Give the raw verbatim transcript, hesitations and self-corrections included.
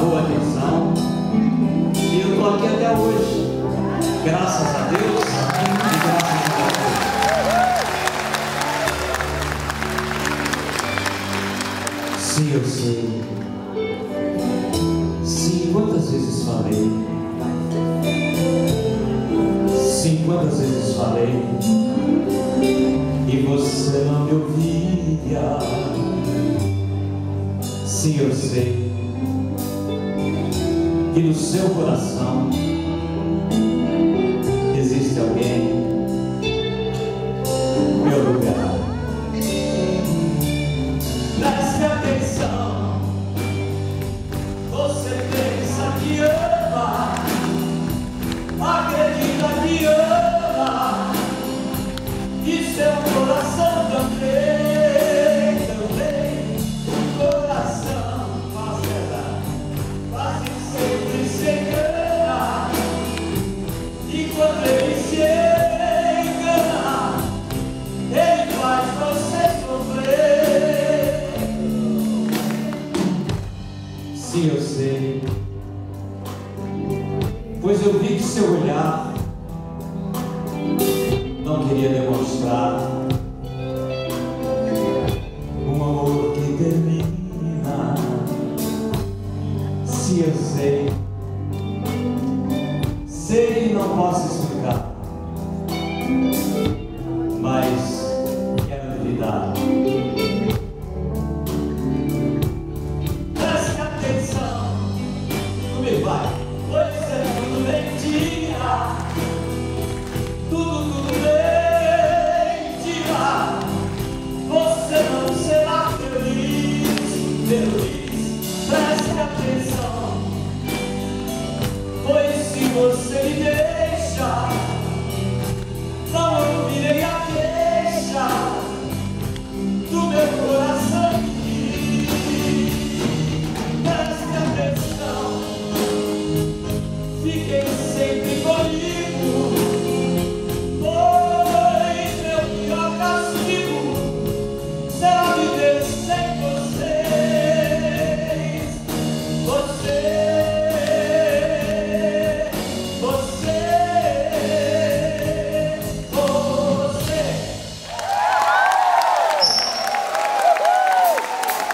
boa atenção. E eu estou aqui até hoje, graças a Deus e graças a Deus. Sim, eu sei. Sim, quantas vezes falei. Sim, quantas vezes falei. E você não me ouvia. Sim, eu sei que no seu coração existe alguém no meu lugar. Preste atenção. Você pensa que ama, acredita que ama, e seu coração também, também, coração fazerá, quase sempre se engana, e quando ele se engana, ele faz você sofrer. Sim, eu sei, pois eu vi que seu olhar não queria demonstrar um amor que termina. Se eu sei, sei que não posso explicar, mas quero duvidar. Preste atenção, comigo vai, pois é tudo mentira, tudo, tudo mentira. Você não será feliz, feliz. Preste atenção, pois se você me deixa, não ouvirei a queixa do meu coração.